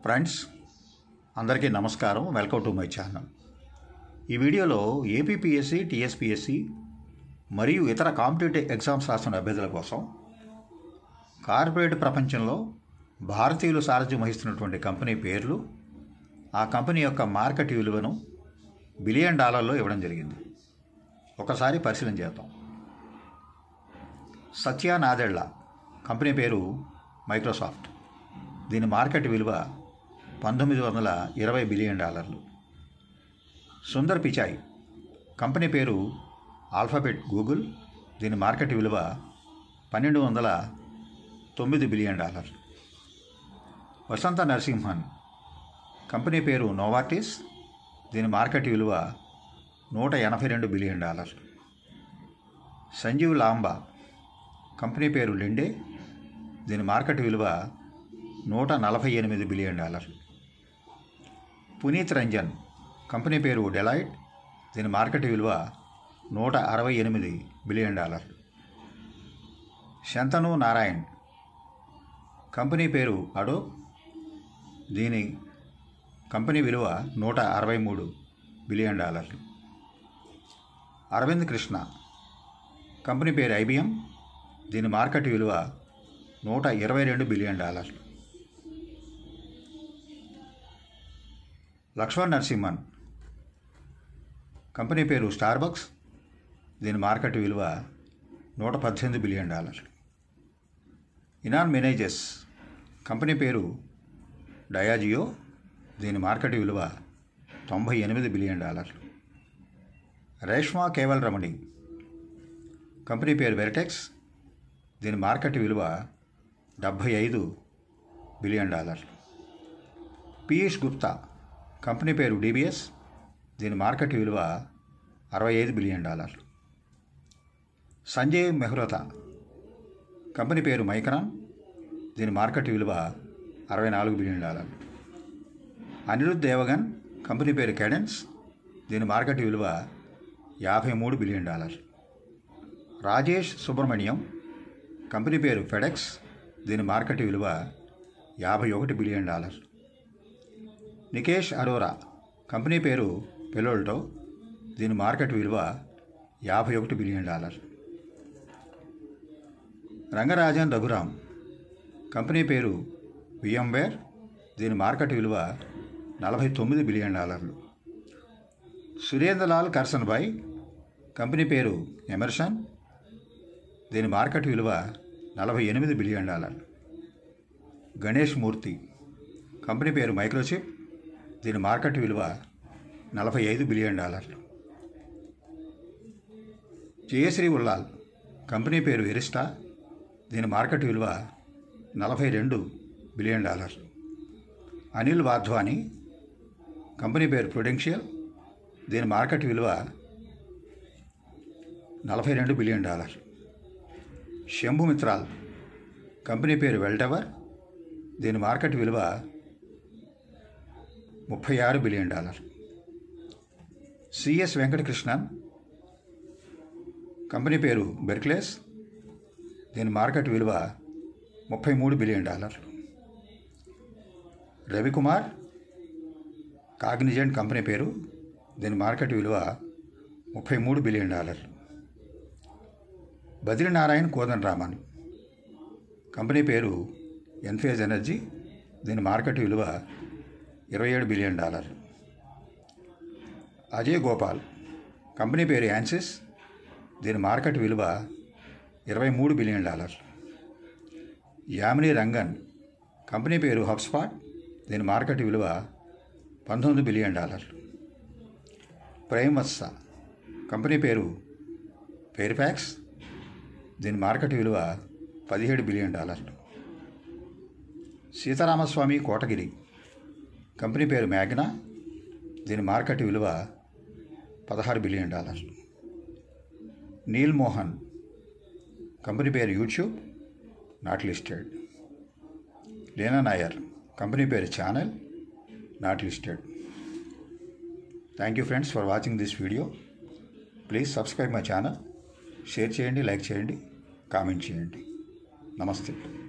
Friends అందరికీ నమస్కారం. Welcome to my channel. ఈ వీడియోలో ఏపీపీఎస్సీ, టీఎస్పీఎస్సీ మరియు ఇతర కాంపిటేటివ్ ఎగ్జామ్స్ రాస్తున్న అభ్యర్థుల కోసం కార్పొరేట్ ప్రపంచంలో భారతీయులు సారథ్యం వహిస్తున్నటువంటి కంపెనీ పేర్లు, ఆ కంపెనీ యొక్క మార్కెట్ విలువను $1 బిలియన్ ఇవ్వడం జరిగింది. ఒకసారి పరిశీలన చేద్దాం. సత్య నాదెళ్ల కంపెనీ పేరు మైక్రోసాఫ్ట్. దీని మార్కెట్ విలువ $1920 బిలియన్. సుందర్ పిచాయ్ కంపెనీ పేరు ఆల్ఫాబెట్ గూగుల్. దీని మార్కెట్ విలువ $1209 బిలియన్. వసంత నరసింహన్ కంపెనీ పేరు నోవార్టిస్. దీని మార్కెట్ విలువ $182 బిలియన్. సంజీవ్ లాంబా కంపెనీ పేరు లిండే. దీని మార్కెట్ విలువ $148 బిలియన్. పునీత్ రంజన్ కంపెనీ పేరు డెలాయిట్. దీని మార్కెట్ విలువ $168 బిలియన్. శంతను నారాయణ్ కంపెనీ పేరు అడోబ్. దీని కంపెనీ విలువ $163 బిలియన్. అరవింద్ కృష్ణ కంపెనీ పేరు ఐబిఎం. దీని మార్కెట్ విలువ $122 బిలియన్. లక్ష్మణ్ నరసింహన్ కంపెనీ పేరు స్టార్బక్స్. దీని మార్కెట్ విలువ $118 బిలియన్. ఇనాన్ మేనేజెస్ కంపెనీ పేరు డయాజియో. దీని మార్కెట్ విలువ $98 బిలియన్. రేష్మా కేవల్ రమణి కంపెనీ పేరు వెరిటెక్స్. దీని మార్కెట్ విలువ $75 బిలియన్. పీయూష్ గుప్తా కంపెనీ పేరు డిబిఎస్. దీని మార్కెట్ విలువ $65 బిలియన్. సంజయ్ మెహ్రోతా కంపెనీ పేరు మైక్రాన్. దీని మార్కెట్ విలువ $64 బిలియన్. అనిరుద్ దేవగన్ కంపెనీ పేరు కెడెన్స్. దీని మార్కెట్ విలువ $53 బిలియన్. రాజేష్ సుబ్రహ్మణ్యం కంపెనీ పేరు ఫెడెక్స్. దీని మార్కెట్ విలువ $51 బిలియన్. నికేష్ అరోరా కంపెనీ పేరు పెలోల్టో. దీని మార్కెట్ విలువ $51 బిలియన్. రంగరాజన్ రఘురామ్ కంపెనీ పేరు విఎంవేర్. దీని మార్కెట్ విలువ $49 బిలియన్. సురేంద్రలాల్ కర్సన్భాయ్ కంపెనీ పేరు ఎమర్సన్. దీని మార్కెట్ విలువ $48 బిలియన్. గణేష్ మూర్తి కంపెనీ పేరు మైక్రోచిప్. దీని మార్కెట్ విలువ $45 బిలియన్. జయశ్రీ ఉల్లాల్ కంపెనీ పేరు ఎరిస్టా. దీని మార్కెట్ విలువ $42 బిలియన్. అనిల్ వాధ్వానీ కంపెనీ పేరు ప్రుడెన్షియల్. దీని మార్కెట్ విలువ $42 బిలియన్. శంభు మిత్రాల్ కంపెనీ పేరు వెల్టవర్. దీని మార్కెట్ విలువ $36 బిలియన్. సిఎస్ వెంకటకృష్ణన్ కంపెనీ పేరు బెర్క్లేస్. దీని మార్కెట్ విలువ $33 బిలియన్. రవికుమార్ కాగ్నిజెంట్ కంపెనీ పేరు. దీని మార్కెట్ విలువ $33 బిలియన్. బద్రీనారాయణ్ కోదండరామన్ కంపెనీ పేరు ఎన్ఫేజ్ ఎనర్జీ. దీని మార్కెట్ విలువ $27 బిలియన్. అజయ్ గోపాల్ కంపెనీ పేరు యాన్సిస్. దీని మార్కెట్ విలువ $23 బిలియన్. యామిని రంగన్ కంపెనీ పేరు హబ్స్పాట్. దీని మార్కెట్ విలువ $19 బిలియన్. ప్రైమ్ వత్స కంపెనీ పేరు ఫెయిర్ఫాక్స్. దీని మార్కెట్ విలువ $17 బిలియన్. సీతారామస్వామి కోటగిరి కంపెనీ పేరు మ్యాగ్నా. దీని మార్కెట్ విలువ $16 బిలియన్. నీల్ మోహన్ కంపెనీ పేరు YouTube, not listed. Leena Nair company పేరు Chanel, not listed. Thank you friends for watching this video. Please subscribe my channel. Share చేయండి, లైక్ చేయండి, కామెంట్ చేయండి. నమస్తే.